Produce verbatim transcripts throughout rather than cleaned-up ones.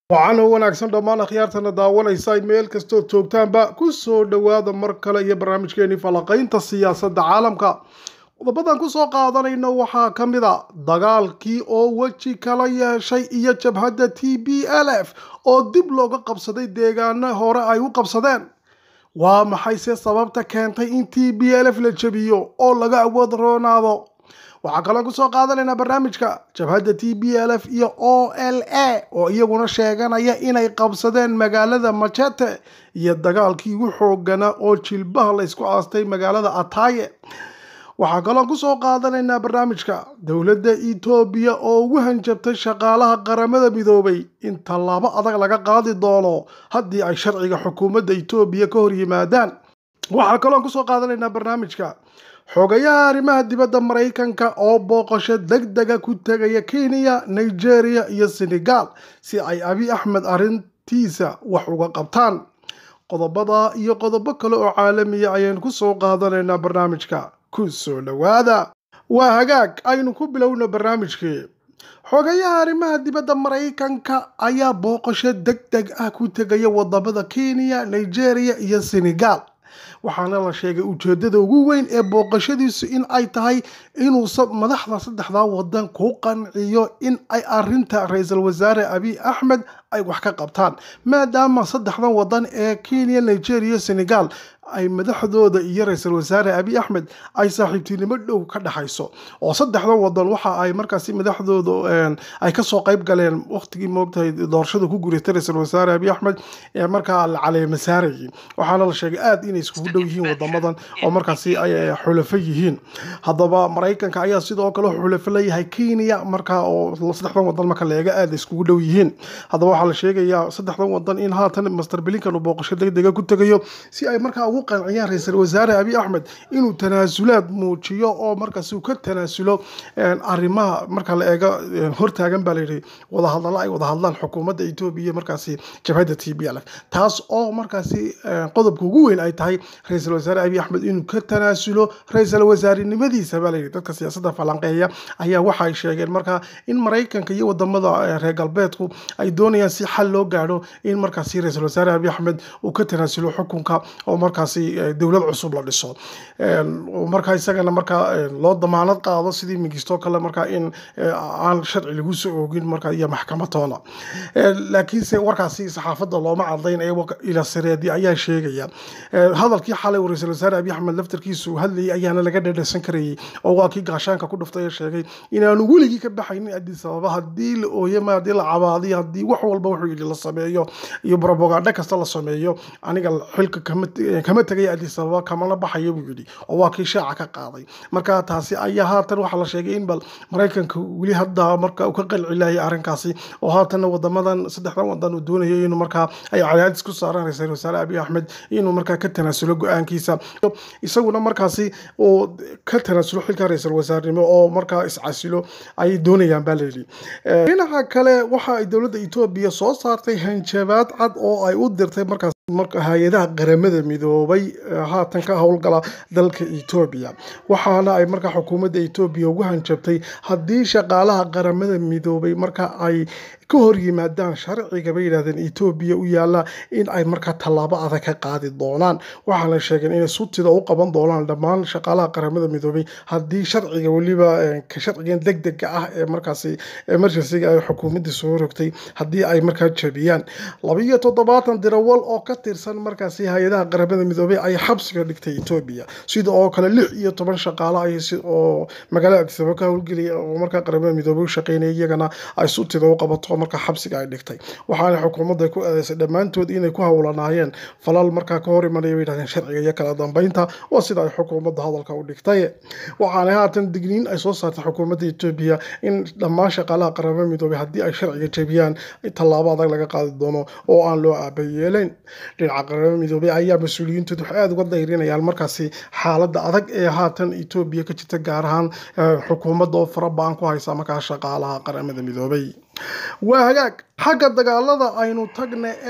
waxaan u wanaagsan dhammaan akhyaartana daawanaysa meel kastoo joogtaanba ku soo dhawaada mar kale iyo barnaamijkeeni falaqaynta siyaasadda caalamka qodobadan ku soo qaadanayno waxaa ka mid a dagaalkii oo weji kala yeeshay iyo jabhadda T B L F oo dib looga qabsaday deegaano hore ay u qabsadeen waa maxay se sababta keentay in T B L F la jabiyo oo laga awood roonaado waxaa kaloo ku soo qaadanaynaa barnaamijka jabhadda T B L F iyo O L A oo iyaguna sheeganaya inay qabsadeen magaalada Machete iyo dagaalkii ugu xoogana oo jilbaha la isku aastay magaalada Ataye waxaa kaloo ku soo qaadanaynaa barnaamijka dowladda Itoobiya oo ugu hanjabtay shaqaalaha qaramada midoobay in tallaabo adag laga qaadi doono haddii ay sharciga xukuumadda Itoobiya ka hor yimaadaan waxaa kaloo ku soo qaadanaynaa barnaamijka xogayaha arrimaha dibadda Mareykanka oo booqasho degdega ku tagaya Kenya, Nigeria iyo Senegal si ay Abiy Ahmed arrintiisa wax uga qabtaan qodobada iyo qodobo kale oo caalami ah ayaan ku soo qaadanaynaa barnaamijka ku soo dhawaada waa hagaag aynu ku bilowno barnaamijkii xogayaha arrimaha dibadda Mareykanka ayaa booqasho degdeg ah ku tagaya wadamada Kenya, Nigeria iyo Senegal waxaana la sheegay ujeedada ugu weyn ee booqashadiisu in ay tahay inuu madaxda saddexda wadan ku qanciyo in ay arinta ra'iisul wasaare Abiy Ahmed ay wax ka qabtaan maadaama saddexdan wadan ee Kenya, Nigeria iyo Senegal ay madaxdooda iyo ra'iisul wasaare Abiy Ahmed ay saaxiibtinimo dhow ka dhaxayso oo saddexdan wadan waxa ay markaasi madaxdooda ay ka soo qayb galeen waqtigii moogtahay doorashada ku guuleystay ra'iisul wasaare Abiy Ahmed ee markaa la caleema saaray waxaana la sheegay aad inay isku dhow yihiin wadamadan oo markaasi ay xulafo yihiin haddaba Mareykanka ayaa sidoo kale xulafo leeyahay Kenya markaa oo saddexdan wadan marka la eego aad isku dhow yihiin haddaba waxaa la sheegayaa saddexdan wadan in haatan Master Blinken uu booqasho degdeg ku tagayo si ay markaa ugu qanciyaan ra'iisul wasaare Abiy Ahmed inuu tanaasulaad muujiyo oo markaas uu ka tanaasulo arrimaha marka la eego hortaagan baa leeyahay wada hadallo ay wada hadlaan xukuumadda Itoobiya markaasi jabhadda T B L F taas oo markaasi qodobka ugu weyn ay tahay ra'iisul wasaare Abiy Ahmed inuu ka tanaasulo ra'iisul wasaarenimadiisa baa leeyahay dadka siyaasadda falanqeeya ayaa waxa ay sheegeen markaa in Mareykanka iyo wadamada reer galbeedku ay doonayaan si xal loo gaaro in markaasi ra'iisul wasaare Abiy Ahmed uu ka tanaasulo xukunka oo markaasi dawlad cusub la dhiso markaa isagana markaa loo damaanad qaado sidii Mengistu kale markaa in aan sharci lagu soo oogin markaa iyo maxkamatoona laakiin se warkaasi saxaafadda looma cadayn ee ila sareedi ayaa sheegaya hadalkii xalay ra'iisul wasaare Abiy Ahmed laftarkiisu hadlay ayaana laga dhadhasan karayay oo waa kii gaashaanka ku dhuftay sheegay inaanu weligii ka baxaynin Addis Ababa hadii la ooyama hadii la cabaadiyo hadii wax walba wuxuu yiri la sameeyo iyo propaganda kasta la sameeyo aniga xilka kama tagay Addis Ababa kama la baxayo buu yiri oo waa kii shaaca ka qaaday marka taasi ayaa haatan waxa la sheegay in bal Mareykanka wali hadda marka uu ka qalcilayay arrinkaasi oo haatan wadamadan saddexdan wadan uu doonayo inuu marka ay cadaadis ku saaraan ra'iisul wasaare Abiy Ahmed inuu marka ka tanaasulo go'aankiisa isaguna markaasi oo ka tanaasulo xilka ra'iisul wasaarenimo oo marka iscasilo ay doonayaan baa leeyahay dhinaca kale waxa ay dowladda Itoobiya soo saartay hanjabaad cad oo ay u dirtay markaas marka hay'adaha qaramada midoobay haatan ka howlgala dalka Itoobiya waxaana ay marka xukuumadda Itoobiya ugu hanjabtay haddii shaqaalaha qaramada midoobay marka ay ka hor yimaadaan sharciga bay yiraahdeen Itoobiya u yaala in ay marka tallaabo adag ka qaadi doonaan waxa la sheegay in sutida u qaban doonaan dhammaan shaqaalaha qaramada midoobay haddii sharciga waliba ka sharcigan degdega ah ee markaasi emergency ay xukuumadda soo rogtay haddii ay marka jabiyaan laba iyo toddobaatan dirawal oo ka tirsan markaasi hay'adaha qaramada midoobay ay xabsiga dhigtay Itoobiya sidoo oo kale lix iyo toban shaqaale ay oo magaalada Addis Ababa ka howlgeliyay oo marka qaramada midoobay u shaqeynayay iyagana ay sutida u qabato marka xabsiga ay dhigtay waxaana xukuumadda ku adeeysay dhamaantood inay ku hawlanaayeen falal marka ka hor imanaya yiraahdeen sharciga iyo kala dambeynta oo sida ay xukuumadda hadalka u dhigtay waxaana haatan digniin ay soo saartay xukuumadda Itoobiya in dhammaan shaqaalaha qaramada midoobay haddii ay sharciga jabiyaan tallaabo adag laga qaadi doono oo aan loo aabayeelin dhinaca qaramada midoobay ayaa mas'uuliyiintu wax aad uga dayrinayaan markaasi xaaladda adag ee haatan Itoobiya ka jirta gaar ahaan xukuumadda oo farabaan ku haysa markaa shaqaalaha qaramada midoobay waa hagaag xagga dagaalada aynu tagne ee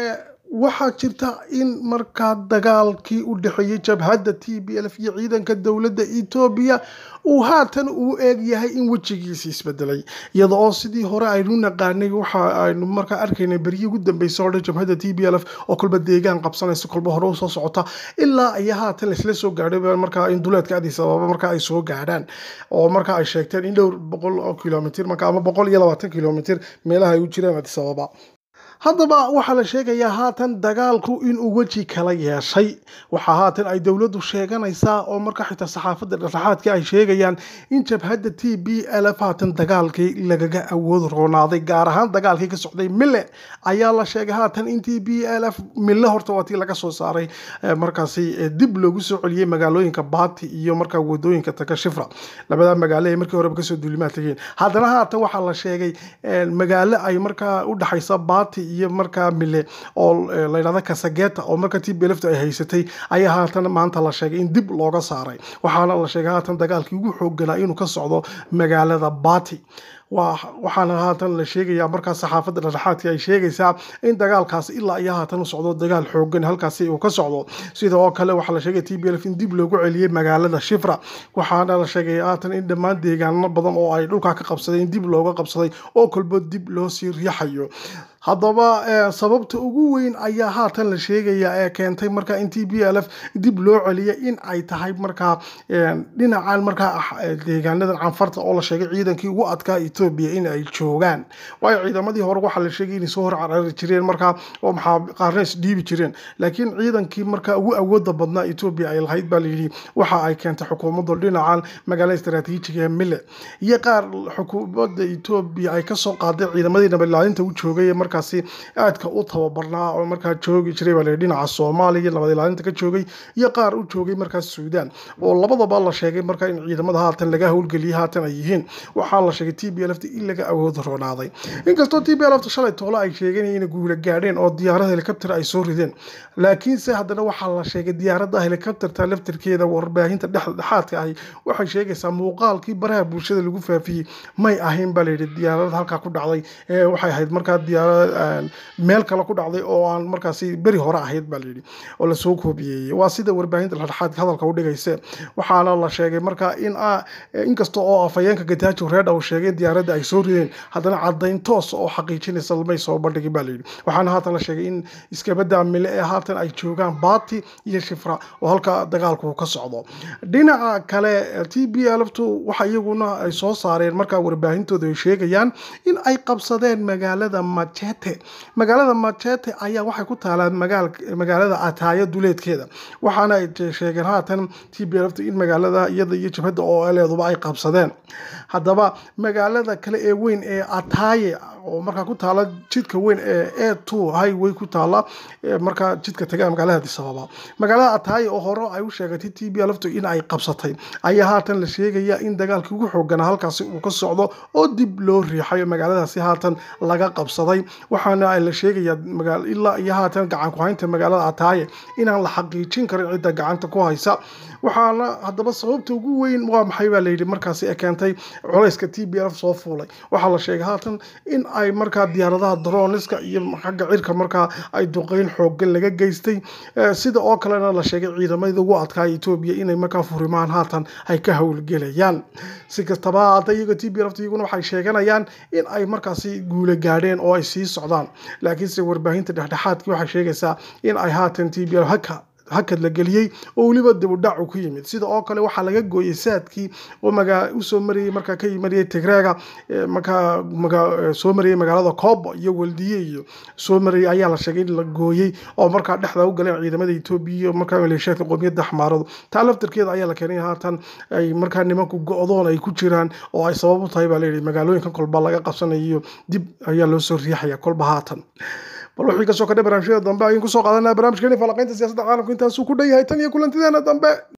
waxaa jirta in markaa dagaalkii u dhexeeyay jabhadda T B L F iyo ciidanka dowladda Ethiopia uu haatan uu eeg yahay in wajigiisa isbedelay iyadoo sidii hore aynu naqaanay waxa aynu markaa arkaynay bariye ugu dambeysay oo jabhadda T B L F oo kolba deegaan qabsanaysa kolba hore u soo socota ilaa ay haatan isla soo gaadhay markaa in duleedka Addis Ababa markaa ay soo gaadhaan oo markaa ay sheegteen in dhowr boqol oo kiiloomitir markaa ama boqol iyo labaatan kiiloomitir meelaha ay u jiraan Addis Ababa haddaba waxaa la sheegayaa haatan dagaalku inuu weji kala yeeshay waxaa haatan ay dowladdu sheeganaysaa oo marka xitaa saxaafadda dhexdhexaadka ay sheegayaan in jabhadda T B L F haatan dagaalkii lagaga awood roonaaday gaar ahaan dagaalkii ka socday Mille ayaa la sheegay haatan in T B L F Mille horta waati laga soo saaray markaasi dib loogu soo celiyay magaalooyinka Baati iyo markaa wadooyinka Taka Shifra labada magaalo ee markii hore ka soo duulimaad tageen haddana haatan waxaa la sheegay magaalo ay markaa u dhaxaysa Baati iyo markaa Mille oo la yiraahdo Kasageta oo markaa T B L F ay haysatay ayaa haatan maanta la sheegay in dib looga saaray waxaana la sheegay haatan dagaalkii ugu xoogganaa inuu ka socdo magaalada Baati waxaana haatan la sheegayaa markaa saxaafadda dhexdhexaadka ay sheegaysaa in dagaalkaas ilaa iyo haatan u socdo dagaal xooggan halkaasi uu ka socdo sidoo kale waxaa la sheegay T B L F in dib loogu celiyay magaalada Shifra waxaana la sheegay haatan in dhammaan deegaano badan oo ay dhulka ka qabsadeen dib looga qabsaday oo kolba dib loo sii riixayo haddaba sababta ugu weyn ayaa haatan la sheegayaa ee keentay markaa in T B L F dib loo celiyo in ay tahay markaa dhinacan markaa deegaanada canfarta oo la sheegay ciidankii ugu adkaa Ethiopia in ay joogaan way ciidamadii hore waxa la sheegay in soo hor carari jireen markaa oo maxaa qaarneys dhiibi jireen laakiin ciidankii markaa ugu awoodda badnaa Ethiopia ay lahayd baa la yiri waxa ay keentay xukuumadda dhinacan magaalada istiraatiijiga ee Mille iyo qaar xukuumadda Ethiopia ay ka soo qaaday ciidamadii nabadilaalinta u joogay markaasi aadka u tababarnaa oo markaa joogi jiray wala dhinaca Soomaaliya nabad ilaalinta ka joogay iyo qaar u joogay markaas Suudaan oo labadaba la sheegay markaa in ciidamada haatan laga howlgeliyay haatan ay yihiin waxa la sheegay T B L F in laga awood roonaaday inkastoo T B L F shalay toole ay sheegeen in guula gaadheen oo diyaarad helicopter ay soo rideen laakiin se haddana waxa la sheegay diyaaradda helicopterta laftirkeeda warbaahinta dhexdhexaadka ah waxay sheegaysaa muuqaalkii baraha bulshada lagu faafiyay may ahayn baa la yiri diyaarad halka ku dhacday ee waxay ahayd markaa diyaarad meel kale ku dhacday oo aan markaasi bari hore ahayd baa la yiri oo la soo koobiyay waa sida warbaahinta dhexdhexaadka hadalka u dhigaysa waxaana la sheegay markaa in inkastoo oo afayeenka Getachew Reda uu sheegay diyaaradda ay soo rideen haddana cadayn toos oo xaqiijinaysa lamay soo bandhigay baa la yiri waxaana haatan la sheegay in iska badda Mille ee haatan ay joogaan Baati iyo Shifra oo halka dagaalku ka socdo dhinaca kale T B L F waxa iyaguna ay soo saareen markaa warbaahintooda ay sheegayaan in ay qabsadeen magaalada Machete magaalada Machete ayaa waxay ku taalaa magaalada Ataya duleedkeeda waxaana ay sheegeen haatan T B L F in magaalada iyada iyo jabhadda oo leedahay ay qabsadeen haddaba magaalada kale ee weyn ee Ataya oo markaa ku taala jidka weyn ee A two highway ku taala markaa jidka taga magaalada Addis Ababa magaalada Ataya oo hore ay u sheegatay T B L F in ay qabsatay ayaa haatan la sheegayaa in dagaalkii ugu xooggan halkaasi uu ka socdo oo dib loo riixayo magaaladaasi haatan laga qabsaday waxaana ay la sheegayaa magaal ilaa iyo haatan gacan ku haynta magaalada Ataya inaan la xaqiijin karin cidda gacanta ku haysa waxaana haddaba sababta ugu weyn waa maxay baa la yiri markaasi ay keentay culayska T B L F soo fuulay waxa la sheegay haatan in ay markaa diyaaradaha droneska iyo xagga cirka markaa ay duqeyn xooggan laga geystay sida oo kalena la sheegay ciidamada ugu adkaa Ethiopia inay markaa furimaan haatan ay ka howlgelayaan si kastaba iyaga T B L F iyaguna waxay sheeganayaan in ay markaasi guula gaadheen oo ay sii socdaan laakiin si warbaahinta dhexdhexaadka waxay sheegaysaa in ay haatan T B L F haka hakad la geliyay oo waliba dib u dhac ku yimid sida oo kale waxa laga gooyay saadkii oo maga u soo mariyay marka ka yimaadey Tigreega marka maga soo mariyay magaalada Kobo iyo Waldiye iyo soo mariyay ayaa la sheegay in la gooyay oo marka dhexda u galeen ciidamada Ethiopia marka maleeshiyada qowmiyadda Axmaaradu taa laftirkeeda ayaa la keenay haatan ay marka nimanku go'doon ay ku jiraan oo ay sabab u tahay baa leeyahay magaalooyinka kolba laga qabsanayo dib ayaa loo soo riixaya kolba haatan والله حقا سو كده برامجيada dambe ayaan ku soo qaadanaa barnaamijkeena falaqaynta siyaasadda caalamka intaas uu ku dhayahay tan iyo kulantideena dambe